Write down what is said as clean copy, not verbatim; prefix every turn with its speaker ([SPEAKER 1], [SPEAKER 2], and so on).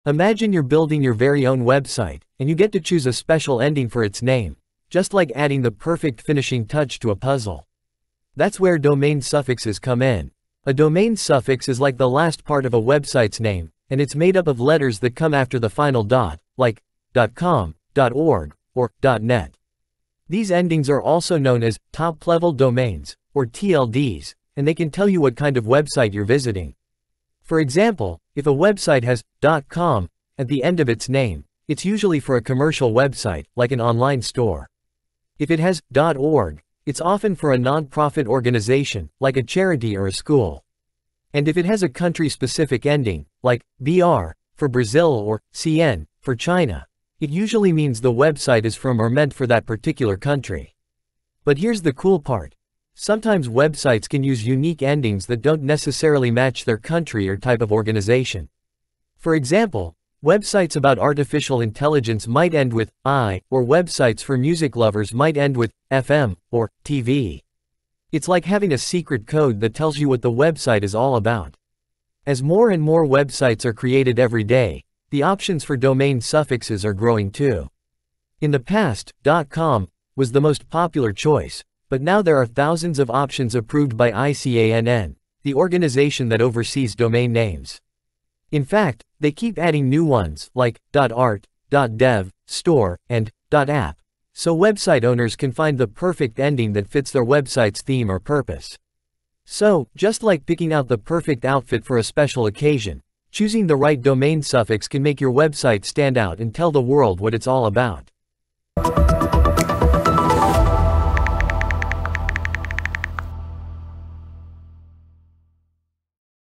[SPEAKER 1] Imagine you're building your very own website, and you get to choose a special ending for its name, just like adding the perfect finishing touch to a puzzle. That's where domain suffixes come in. A domain suffix is like the last part of a website's name, and it's made up of letters that come after the final dot, like .com, .org, or .net. These endings are also known as top-level domains, or TLDs, and they can tell you what kind of website you're visiting. For example, if a website has .com at the end of its name, it's usually for a commercial website, like an online store. If it has .org, it's often for a non-profit organization, like a charity or a school. And if it has a country-specific ending, like BR, for Brazil, or CN, for China, it usually means the website is from or meant for that particular country. But here's the cool part. Sometimes websites can use unique endings that don't necessarily match their country or type of organization. For example, websites about artificial intelligence might end with I, or websites for music lovers might end with FM, or TV. It's like having a secret code that tells you what the website is all about. As more and more websites are created every day, the options for domain suffixes are growing too. In the past, .com was the most popular choice, but now there are thousands of options approved by ICANN, the organization that oversees domain names. In fact, they keep adding new ones, like .art, .dev, store, and .app, so website owners can find the perfect ending that fits their website's theme or purpose. So, just like picking out the perfect outfit for a special occasion, choosing the right domain suffix can make your website stand out and tell the world what it's all about.